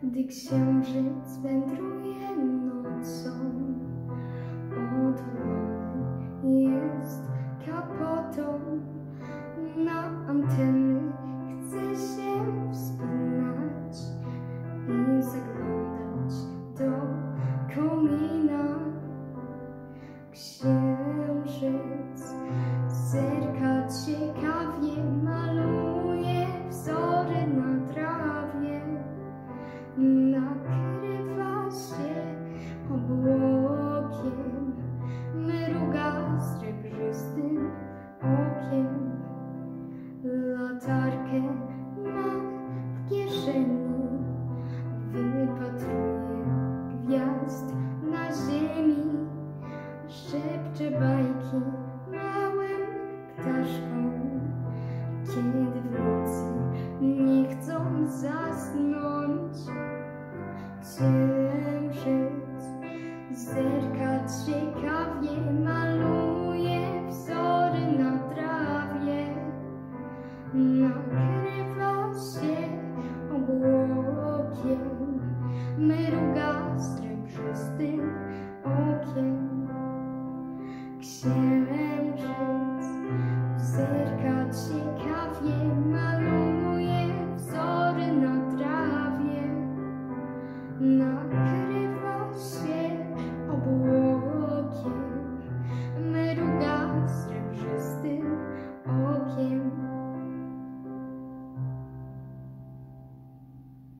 Gdy księżyc wędruje nocą, otulony jest kapotą. Na anteny chce się wspinać i zaglądać do komina. Księżyc zerka ciekawie, maluje wzory na trawie. Nakrywa się obłokiem, mruga srebrzystym okiem. Latarkę ma w kieszeni, wypatruje gwiazd na ziemi. Szepcze bajki małym ptaszkom, kiedy w nocy nie chcą zasnąć.